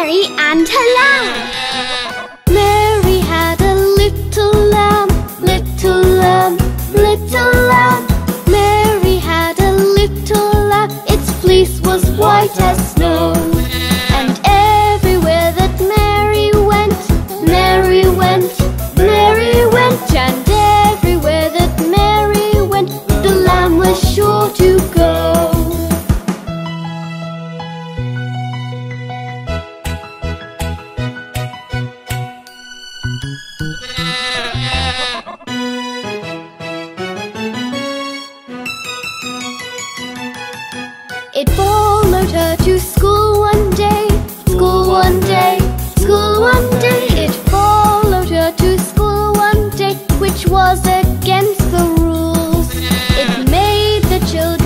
Mary and her lamb. Mary had a little lamb, little lamb, little lamb. Mary had a little lamb, its fleece was white as snow. And everywhere that Mary went, Mary went, Mary went. And everywhere that Mary went, the lamb was sure to go. It followed her to school one day.